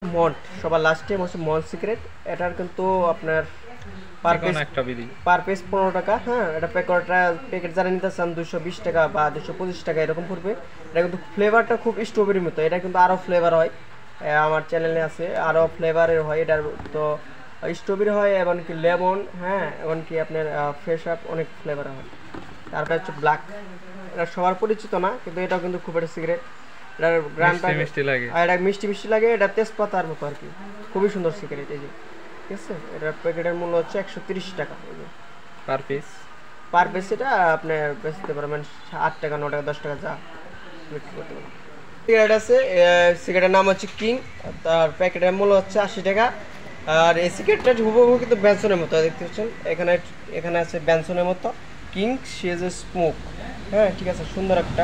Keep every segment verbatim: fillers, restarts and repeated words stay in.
মন্ড সবার লাস্টে হচ্ছে মন্ড সিগারেট। এটার কিন্তু আপনার পার পিস একটা বিড়ি পার পিস পনেরো টাকা। হ্যাঁ, এটা প্যাকেটটা প্যাকেট যারা নিতে চান দুশো বিশ টাকা বা দুশো পঁচিশ টাকা এরকম পড়বে। এটা কিন্তু ফ্লেভারটা খুব স্ট্রবেরির মতো, এটা কিন্তু আরও ফ্লেভার হয়। আমার চ্যানেলে আছে আরও ফ্লেভারের হয় এটার, তো স্ট্রবেরি হয় এমনকি লেমন, হ্যাঁ এমনকি আপনার ফ্রেশ আপ অনেক ফ্লেভার হয়। তারপরে হচ্ছে ব্ল্যাক, এটা সবার পরিচিত না কিন্তু এটাও কিন্তু খুব একটা সিগারেট। এটার গ্রামটা মিষ্টি লাগে, আর এটা মিষ্টি মিষ্টি লাগে, এটা তেজপাতার মতো আর কি, খুবই সুন্দর সিগারেট। এই যে ঠিক আছে, এটার প্যাকেটের মূল্য হচ্ছে একশো তিরিশ টাকা পার পিস। Per piece. এটা আপনি বেচতে পারবেন আট টাকা, ন টাকা, দশ টাকা যা বিক্রি করতে পারবেন। সিগারেট আছে, সিগারেটের নাম হচ্ছে কিং, তার প্যাকেটের মূল্য হচ্ছে আশি টাকা। আর এই সিগারেটটা হুবহু কিন্তু ব্যানসনের মতো দেখতে পাচ্ছেন, এখানে এখানে আছে ব্যানসনের মতো কিং সিএজ স্মোক। হ্যাঁ ঠিক আছে, সুন্দর একটা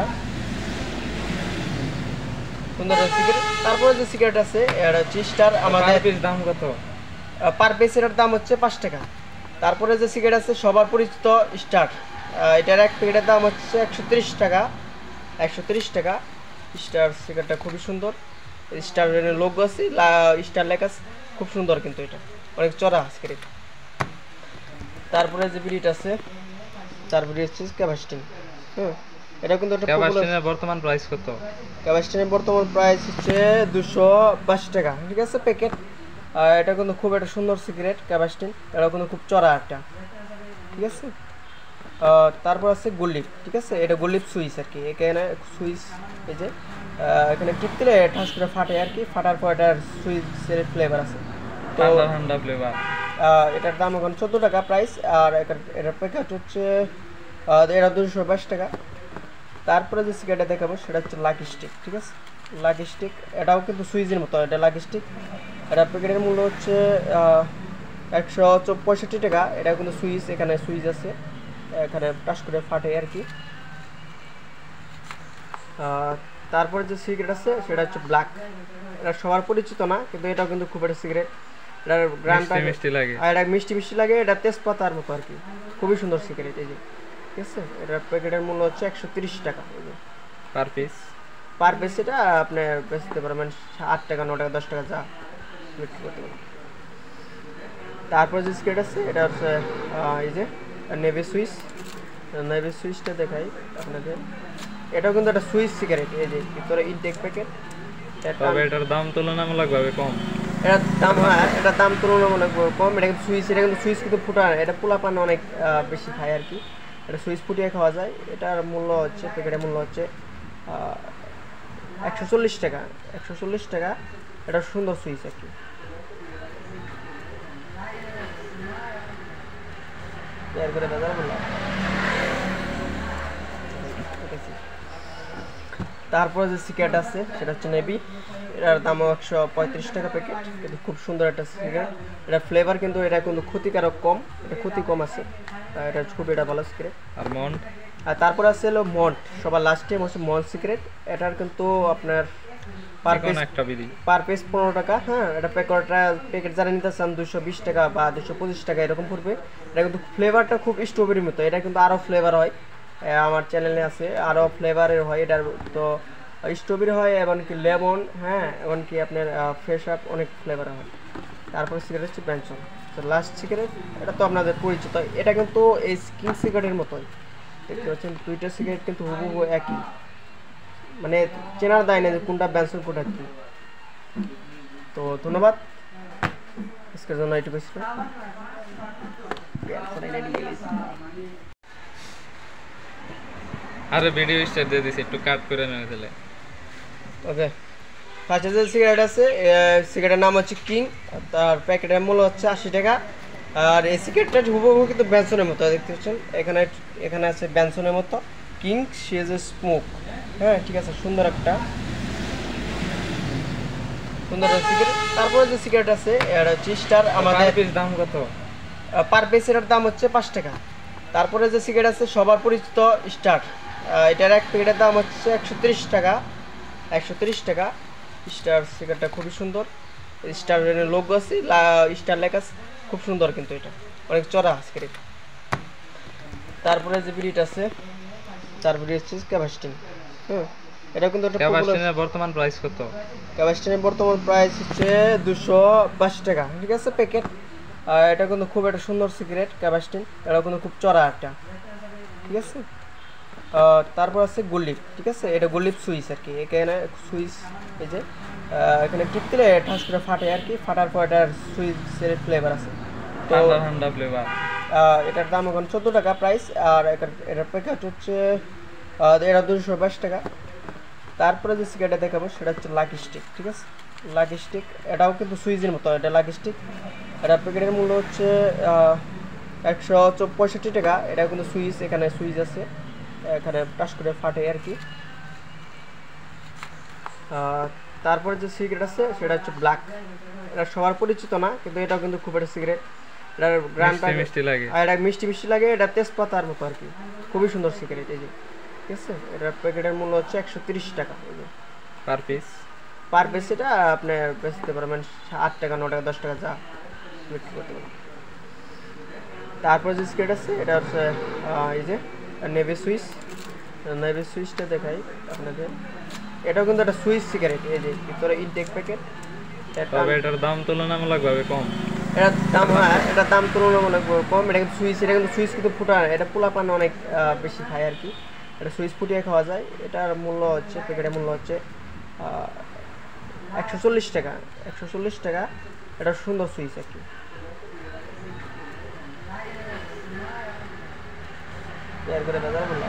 সুন্দর সিগারেট। তারপরে যে সিগারেট আছে এটা হচ্ছে স্টার। আমাদের দাম কত? পার পিস এটার দাম হচ্ছে পাঁচ টাকা। তারপরে যে সিগারেট আছে সবার পরিচিত স্টার, এটার এক প্যাকেটের দাম হচ্ছে একশো তিরিশ টাকা। একশো তিরিশ টাকা স্টার সিগারেটটা খুবই সুন্দর, স্টার লোগো আছে, স্টার লেখা আছে, খুব সুন্দর কিন্তু এটা অনেক চড়া সিগারেট। তারপরে যে বিড়িটা আছে চার বিড়ি হচ্ছে ক্যাভাস্টিন। হুম, এটা কিন্তু একটা ক্যাভাস্টিনের বর্তমান প্রাইস কত? ক্যাভাস্টিনের বর্তমান প্রাইস হচ্ছে দুশো বাইশ টাকা, ঠিক আছে প্যাকেট। আর এটা কিন্তু খুব একটা সুন্দর সিগারেট ক্যাভাস্টিন, এটা কিন্তু খুব চড়া একটা, ঠিক আছে। তারপর আছে গোল্লিপ, ঠিক আছে, এটা গোল্লিপ সুইচ আর কি, এখানে সুইচ এই যে এখানে টিপ দিলে ঠাস করে ফাটে আর কি, ফাটার পর এটার সুইচের ফ্লেভার আছে, তো ঠান্ডা ফ্লেভার। এটার দাম এখন চোদ্দো টাকা প্রাইস। আর এটার প্যাকেট হচ্ছে এটা দুশো বাইশ টাকা। তারপরে যে সিগারেটটা দেখাবো সেটা হচ্ছে লাকি স্টিক, ঠিক আছে, লাকি স্টিক এটাও কিন্তু সুইচের মতো, এটা লাকি স্টিক। এটা প্যাকেটের মূল্য হচ্ছে একশো পঁয়ষট্টি টাকা। এটা কিন্তু সুইচ, এখানে সুইচ আছে, এখানে টাচ করে ফাটে আর কি। তারপরে যে সিগারেট আছে সেটা হচ্ছে ব্ল্যাক, এটা সবার পরিচিত না কিন্তু এটাও কিন্তু খুব একটা সিগারেট। এটার গ্রামটা মিষ্টি লাগে, আর এটা মিষ্টি মিষ্টি লাগে, এটা তেজপাতার মতো আর কি, খুবই সুন্দর সিগারেট। এই যে ঠিক আছে, এটার প্যাকেটের মূল্য হচ্ছে একশো তিরিশ টাকা পার পিস। Per piece. এটা আপনি বেচতে পারবেন আট টাকা, ন টাকা, দশ টাকা যা বিক্রি করতে পারবেন। তারপর যে সিগারেট আছে এটা হচ্ছে এই যে নেভি সুইচ, নেভি সুইচটা দেখাই আপনাকে, এটাও কিন্তু একটা সুইচ সিগারেট। এই যে ভিতরে ইনটেক প্যাকেট, তবে এটার দাম তুলনামূলকভাবে কম। এটার দাম, হ্যাঁ এটার দাম তুলনামূলক কম। এটা কিন্তু সুইচ, এটা কিন্তু সুইচ কিন্তু ফুটা, এটা পোলা পান অনেক বেশি খায় আর কি, এটা সুইচ ফুটিয়ে খাওয়া যায়। এটার মূল্য হচ্ছে প্যাকেটের মূল্য হচ্ছে একশো চল্লিশ টাকা। একশো চল্লিশ টাকা, এটা সুন্দর সুইচ আর কি। করে বাজার বললাম। তারপরে যে সিগারেট আছে সেটা হচ্ছে নেভি, এটার দাম একশো পঁয়ত্রিশ টাকা প্যাকেট, কিন্তু খুব সুন্দর একটা সিগারেট। এটা ফ্লেভার কিন্তু এটা কিন্তু ক্ষতিকারক কম, এটা ক্ষতি কম আছে, এটা খুব এটা ভালো সিগারেট। আর মন্ড, আর তারপরে আছে হলো মন্ড সবার লাস্টে হচ্ছে মন্ড সিগারেট। এটার কিন্তু আপনার পার পিস একটা বিড়ি পার পিস পনেরো টাকা। হ্যাঁ, এটা প্যাকেটটা প্যাকেট যারা নিতে চান দুশো বিশ টাকা বা দুশো পঁচিশ টাকা এরকম পড়বে। এটা কিন্তু ফ্লেভারটা খুব স্ট্রবেরির মতো, এটা কিন্তু আরও ফ্লেভার হয়। আমার চ্যানেলে আছে আরও ফ্লেভারের হয় এটার, তো স্ট্রবেরি হয় এমনকি লেমন, হ্যাঁ এমনকি আপনার ফ্রেশ আপ অনেক ফ্লেভার হয়। তারপরে সিগারেট হচ্ছে ব্যানসন, তো লাস্ট সিগারেট এটা তো আপনাদের পরিচিত। এটা কিন্তু এই কিং সিগারেটের মতোই দেখতে পাচ্ছেন, দুইটা সিগারেট কিন্তু হুবহু একই, মানে চেনার দায় না যে কোনটা ব্যানসন কোনটা কি। তো ধন্যবাদ আজকের জন্য এইটুকু ছিল। আরে ভিডিও স্টার্ট দিয়ে দিছি, একটু কাট করে নিয়ে দিলে। ওকে, ফার্স্টে যে সিগারেট আছে সিগারেটের নাম হচ্ছে কিং, তার প্যাকেটের মূল্য হচ্ছে আশি টাকা। আর এই সিগারেটটা হুবহু কিন্তু ব্যানসনের মতো দেখতে পাচ্ছেন, এখানে এখানে আছে ব্যানসনের মতো কিং সিএজ স্মোক। হ্যাঁ ঠিক আছে, সুন্দর একটা সুন্দর সিগারেট। তারপরে যে সিগারেট আছে এটা হচ্ছে স্টার। আমাদের দাম কত? পার পিস এটার দাম হচ্ছে পাঁচ টাকা। তারপরে যে সিগারেট আছে সবার পরিচিত স্টার, এটার এক প্যাকেটের দাম হচ্ছে একশো তিরিশ টাকা। একশো তিরিশ টাকা স্টার সিগারেটটা খুবই সুন্দর, স্টার লোগো আছে, স্টার লেখা আছে, খুব সুন্দর কিন্তু এটা অনেক চড়া সিগারেট। তারপরে যে বিড়িটা আছে চার বিড়ি হচ্ছে ক্যাভাস্টিন। হুম, এটা কিন্তু একটা ক্যাপাসিটির বর্তমান প্রাইস কত? ক্যাপাসিটির বর্তমান প্রাইস হচ্ছে দুশো বাইশ টাকা, ঠিক আছে প্যাকেট। আর এটা কিন্তু খুব একটা সুন্দর সিগারেট ক্যাপাসিটি, এটা কিন্তু খুব চড়া একটা, ঠিক আছে। তারপর আছে গোল্লিপ, ঠিক আছে, এটা গোল্লিপ সুইচ আর কি। এখানে সুইচ এই যে এখানে টিপ দিলে ঠাস করে ফাটে আর কি, ফাটার পর এটার সুইচের ফ্লেভার আছে। তো ঠান্ডা ঠান্ডা ফ্লেভার। এটার দাম এখন চোদ্দো টাকা প্রাইস, আর এটার প্যাকেট হচ্ছে এটা দুশো বাইশ টাকা। তারপরে যে সিগারেটটা দেখাবো সেটা হচ্ছে লাকি স্টিক, ঠিক আছে। লাকি স্টিক এটাও কিন্তু সুইচের মতো, এটা লাকি স্টিক। এটা প্যাকেটের মূল্য হচ্ছে একশো পঁয়ষট্টি টাকা। এটা কিন্তু সুইচ, এখানে সুইচ আছে, এখানে টাচ করে ফাটে আর কি। তারপরে যে সিগারেট আছে সেটা হচ্ছে ব্ল্যাক, এটা সবার পরিচিত না, কিন্তু এটাও কিন্তু খুব একটা সিগারেট। এটার গ্রামটা মিষ্টি লাগে, আর এটা মিষ্টি মিষ্টি লাগে, এটা তেজপাতার মতো আর কি, খুবই সুন্দর সিগারেট এই যে, ঠিক আছে। এটার প্যাকেটের মূল্য হচ্ছে একশো তিরিশ টাকা পার পিস। পার পিস এটা আপনি বেচতে পারবেন আট টাকা, ন টাকা, দশ টাকা যা বিক্রি করতে পারবেন। তারপর যে সিগারেট আছে এটা হচ্ছে এই যে নেভি সুইচ। নেভি সুইচটা দেখাই আপনাদের, এটাও কিন্তু একটা সুইচ সিগারেট, এই যে ভিতরে ইনটেক প্যাকেট। তবে এটার দাম তুলনামূলকভাবে কম। এটার দাম, হ্যাঁ এটার দাম তুলনামূলক কম। এটা কিন্তু সুইচ, এটা কিন্তু সুইচ কিন্তু ফুটা, এটা পোলা পান অনেক বেশি খায় আর কি, এটা সুইচ ফুটিয়ে খাওয়া যায়। এটার মূল্য হচ্ছে, প্যাকেটের মূল্য হচ্ছে একশো চল্লিশ টাকা। একশো চল্লিশ টাকা এটা সুন্দর সুইচ আর কি। করে বাজার বললাম।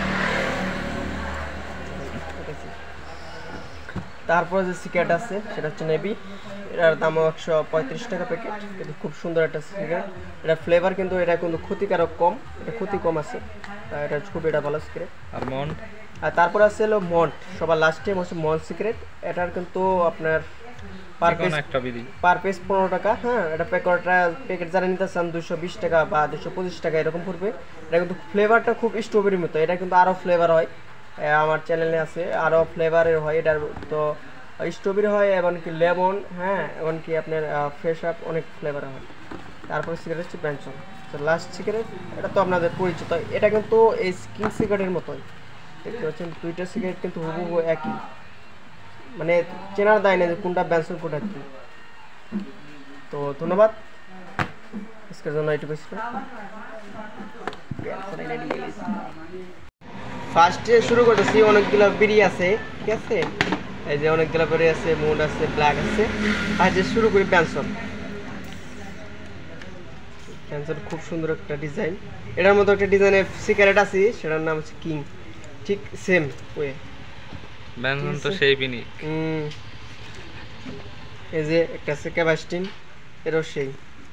তারপরে যে সিগারেট আছে সেটা হচ্ছে নেভি, এটার দামও একশো পঁয়ত্রিশ টাকা প্যাকেট, কিন্তু খুব সুন্দর একটা সিগারেট। এটা ফ্লেভার কিন্তু এটা কিন্তু ক্ষতিকারক কম, এটা ক্ষতি কম আছে, এটা খুব এটা ভালো সিগারেট। আর মন্ড, আর তারপরে আছে হলো মন্ড, সবার লাস্টে হচ্ছে মন্ড সিগারেট। এটার কিন্তু আপনার পার পিস একটা বিড়ি পার পিস পনেরো টাকা। হ্যাঁ এটা প্যাকেটটা প্যাকেট যারা নিতে চান দুশো বিশ টাকা বা দুশো পঁচিশ টাকা এরকম পড়বে। এটা কিন্তু ফ্লেভারটা খুব স্ট্রবেরির মতো, এটা কিন্তু আরও ফ্লেভার হয়, আমার চ্যানেলে আছে আরও ফ্লেভারের হয় এটার। তো স্ট্রবেরি হয়, এমনকি লেমন, হ্যাঁ এমনকি আপনার ফ্রেশ আপ, অনেক ফ্লেভার হয়। তারপরে সিগারেট হচ্ছে ব্যানসন, তো লাস্ট সিগারেট এটা তো আপনাদের পরিচিত। এটা কিন্তু এই কিং সিগারেটের মতোই দেখতে পাচ্ছেন, দুইটা সিগারেট কিন্তু হুবহু একই, মানে চেনার দায় না যে কোনটা ব্যানসন কোনটা কি। তো ধন্যবাদ, আজকের জন্য এইটুকু ছিল। ফার্স্টে শুরু করতেছি, অনেকগুলো বিড়ি আছে, ঠিক আছে, এই যে অনেকগুলো বিড়ি আছে, মন্ড আছে, ব্ল্যাক আছে। আর যে শুরু করি ব্যানসন। ব্যানসন খুব সুন্দর একটা ডিজাইন, এটার মতো একটা ডিজাইনের সিগারেট আছে, সেটার নাম হচ্ছে কিং, ঠিক সেম ওয়ে। ব্যানসন তো সেই বিনি। হুম, এই যে একটা আছে ক্যাপাসিটিন, এরও সেই।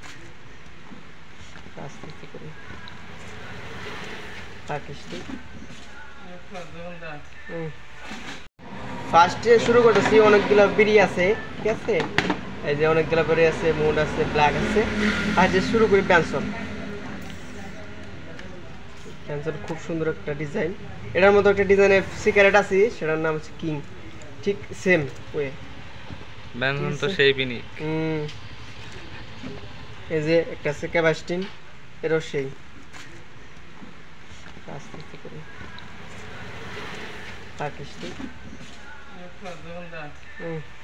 আস্তে আস্তে করে ফার্স্টে শুরু করতেছি, অনেকগুলো বিড়ি আছে, ঠিক আছে, এই যে অনেকগুলো বিড়ি আছে, মন্ড আছে, ব্ল্যাক আছে। আর যে শুরু করি ব্যানসন। ব্যানসন খুব সুন্দর একটা ডিজাইন, এটার মতো একটা ডিজাইনের সিগারেট আছে, সেটার নাম হচ্ছে কিং, ঠিক সেম ওয়ে। ব্যানসন তো সেই বিনি। হুম, এই যে একটা আছে ক্যাপাসিটিন, এরও সেই। আস্তে আস্তে করে পাকিস্তান।